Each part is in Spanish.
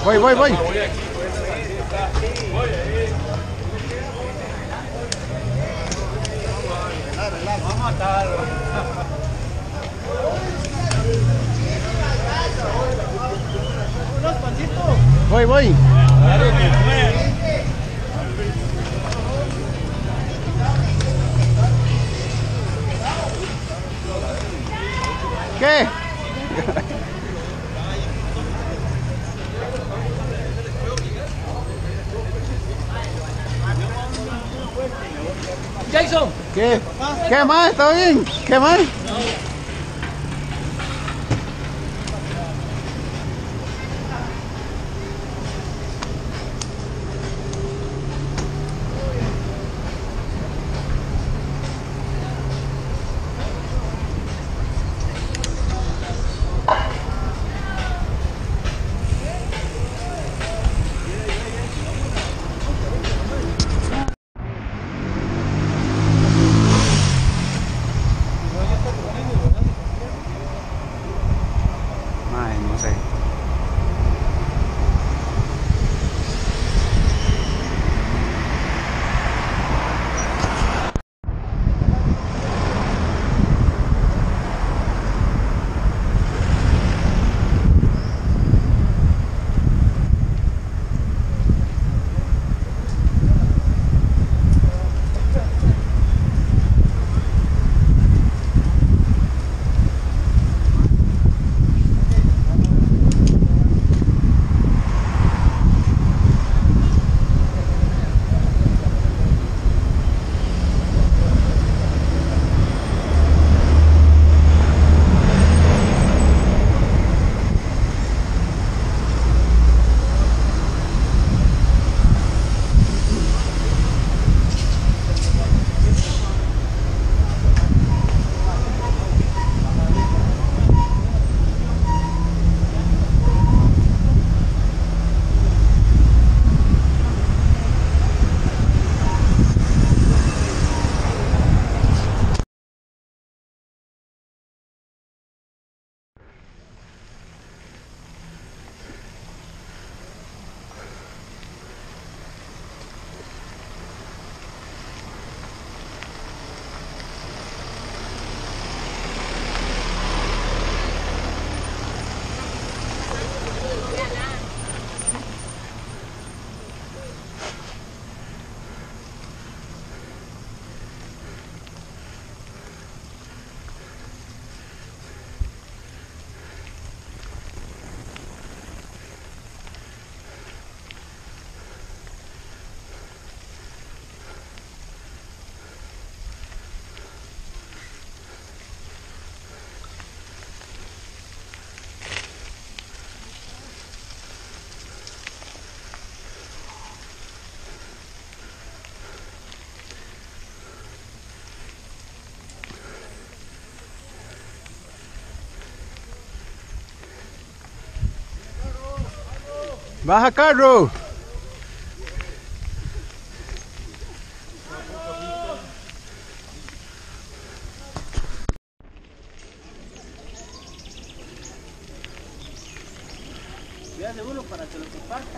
Voy. Vamos a matarlo. Unos pancitos. Voy. ¿Qué? Jason. ¿Qué? ¿Qué más? ¿Todo bien? ¿Qué más? Ay, no sé. Baja carro. Cuídate uno para que lo comparta.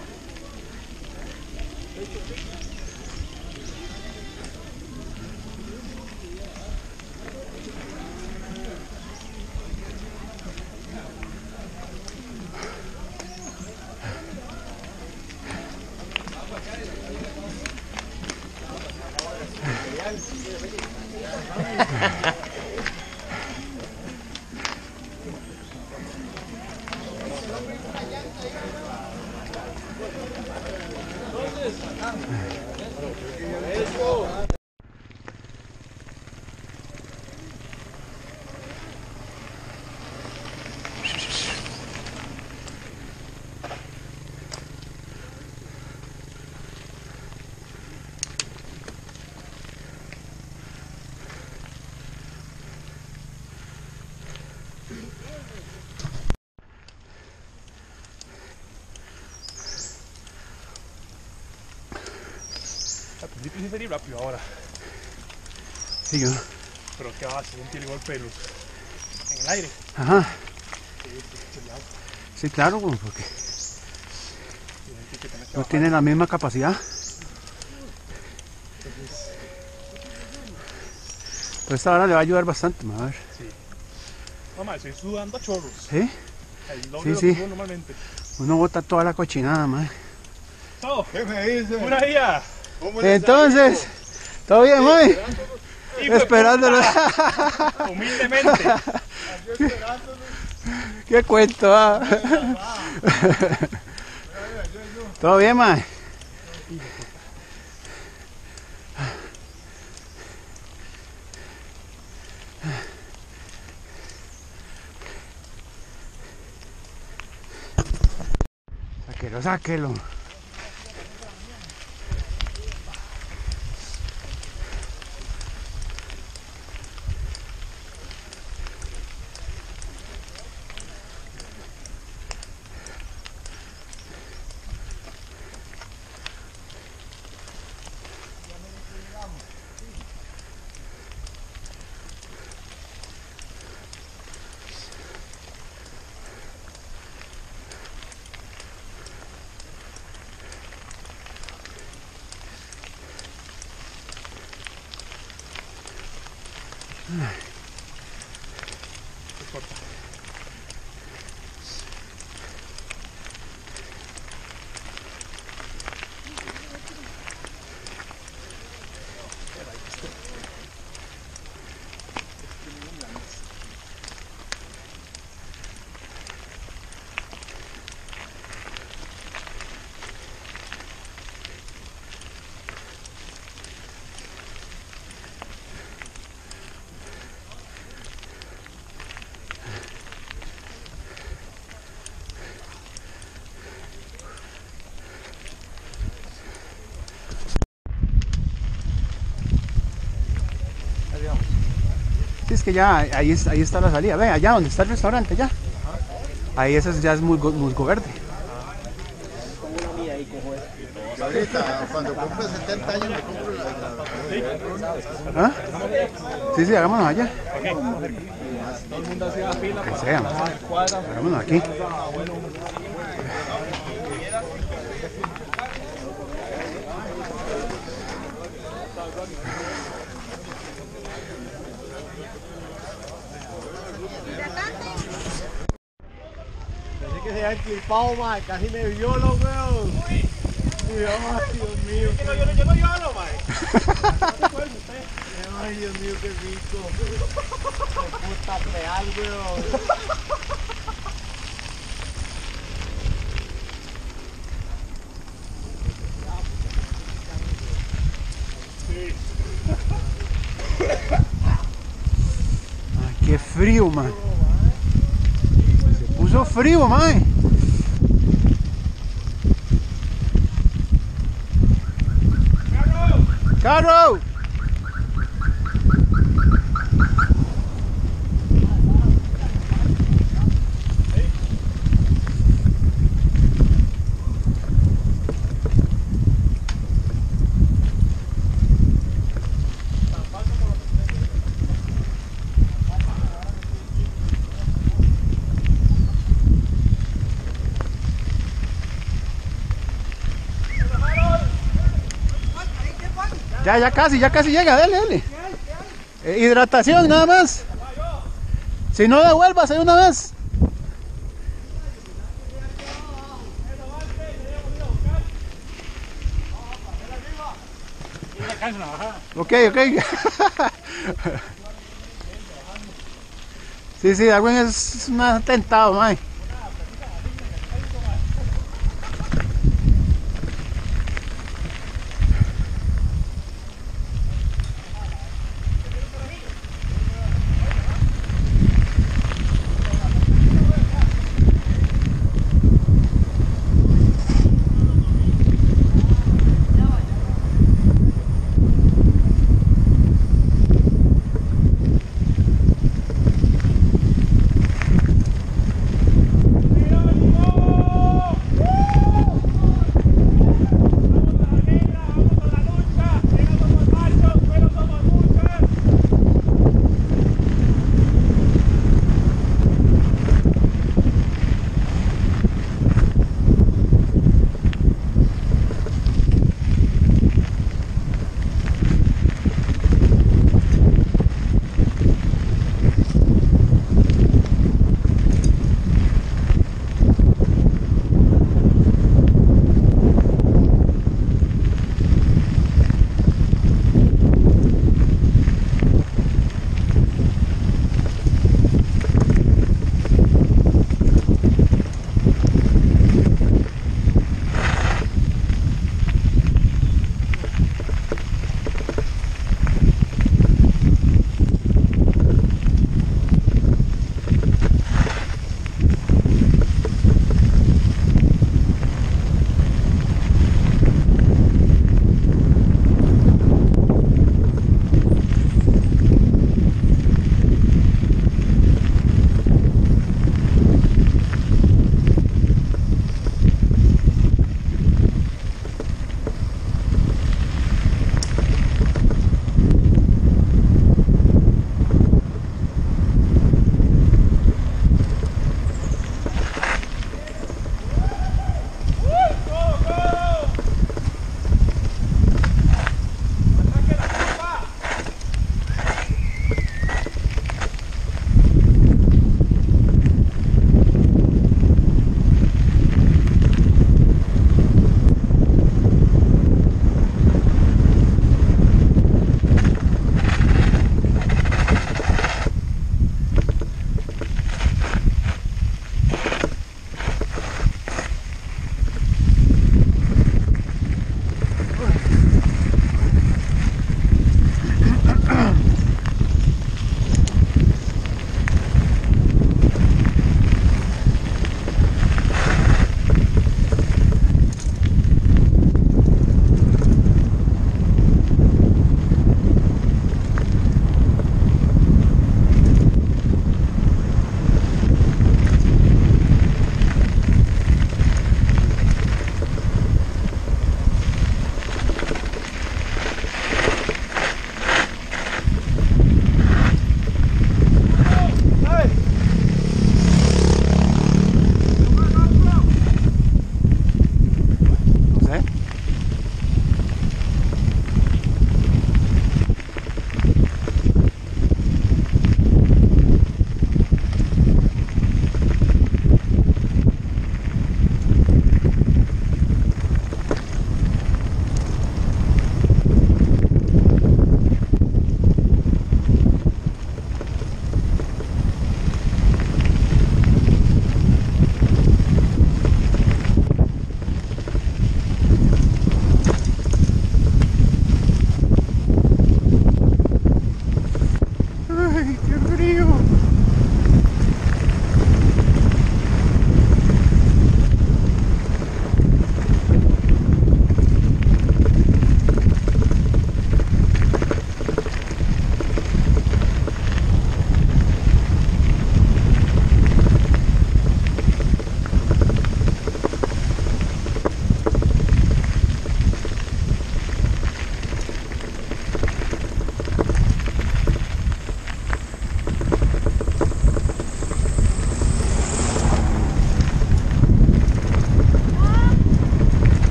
Al principio sí sería rápido ahora, Sí, yo. pero que va a sentir el golpe en el aire. Ajá. Sí, Sí, claro, porque No tiene la misma capacidad. Pero esta hora le va a ayudar bastante, a ver. Sí. Mamá, estoy sudando a chorros. ¿Sí? El doble Sí, de lo sí. que sudo normalmente. Uno bota toda la cochinada, madre. So, ¿Qué me dice? pura día. ¿Cómo le Entonces, ¿todo bien, madre? Hijo de Esperándolo. puta. Humildemente. ¿Qué cuento, ah? ¿Todo bien, madre? Sáquelo, sáquelo. Sí, es que ya ahí está la salida. Ve, allá donde está el restaurante, ya. Ahí ese ya es musgo verde. Ahorita, cuando cumple 70 años, me compro la... ¿Ah? Sí, sí, hagámonos allá. Todo el mundo hacía fila Que sea. Hagámonos aquí. Pensé que se había equipado, man. Casi me violo, weón. Y yo, ay, Dios mío. Yo no violo, man. Ay, Dios mío, qué rico. Qué puta real, weón. Ay, qué frío, man. Se puso frío, man. ¡Carro! Ya casi llega, dale. Hidratación nada más. Si no devuelvas, hay una vez. Ok. Sí, Darwin es un atentado, mae.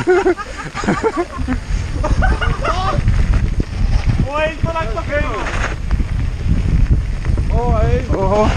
Oi, tô lá que toquei, mano. Oh, aí. Ojo.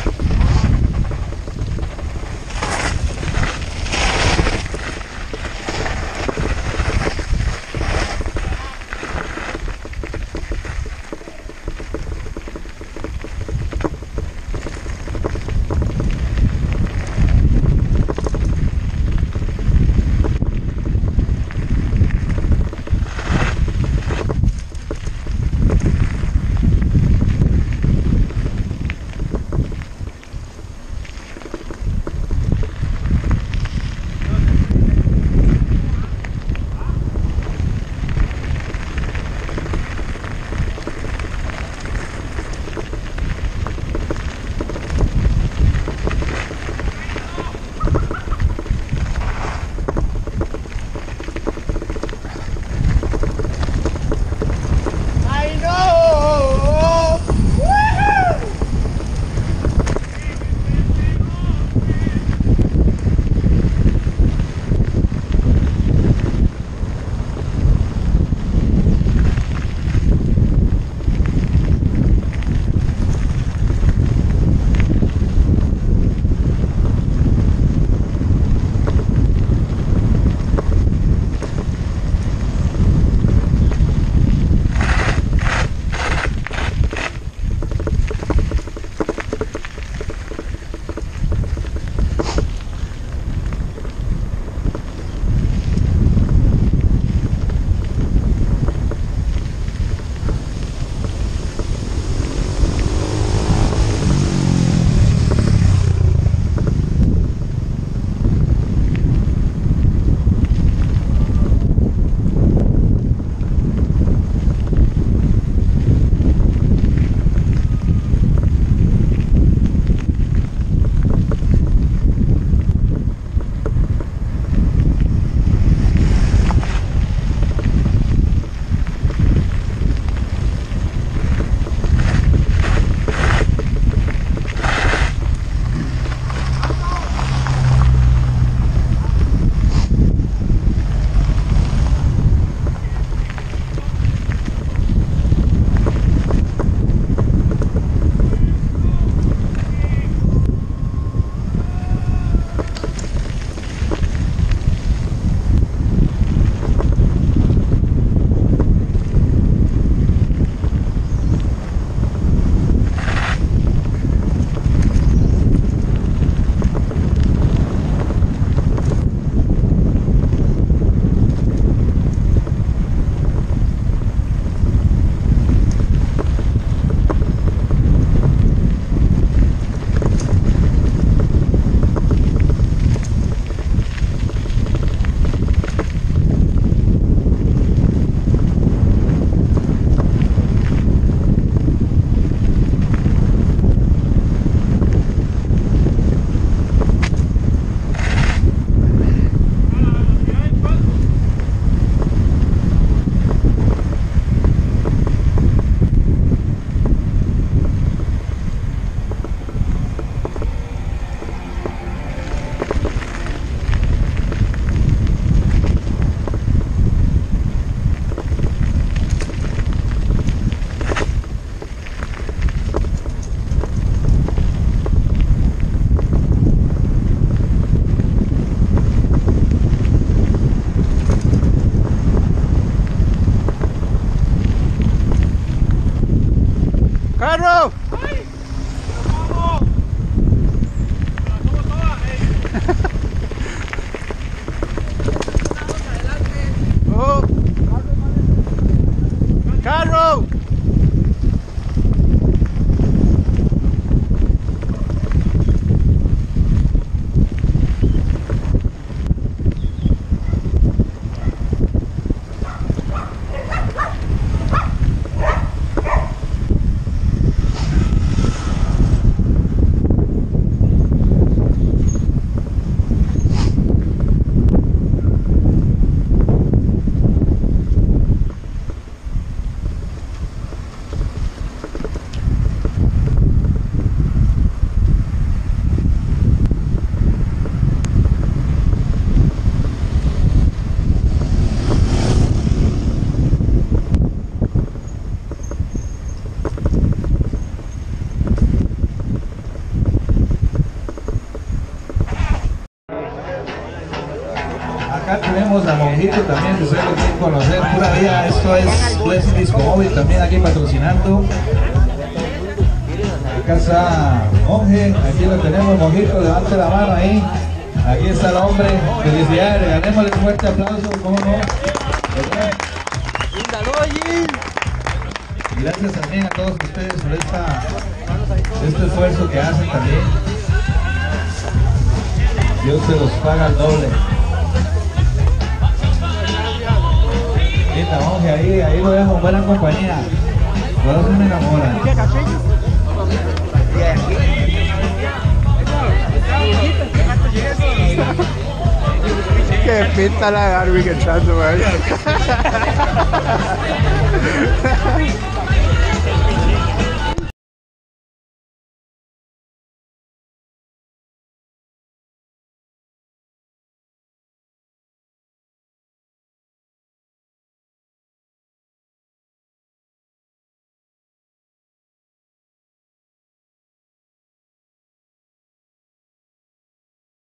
¡Carro! ¡Ay! ¡Vamos! ¡Vamos todas! Oh. ¡Carro! conocer pura vida. Esto es Blessing Disco Móvil, también aquí patrocinando. Acá está Monje, aquí lo tenemos, Monjito, levante la mano ahí. Aquí está el hombre, felicidades, ganémosle un fuerte aplauso, ¿cómo no? Y gracias también a todos ustedes por este esfuerzo que hacen también. Dios se los paga al doble. Linda Monje, ahí lo dejo, buena compañía. Por eso me enamoran. Que pinta la Garby que echando, güey.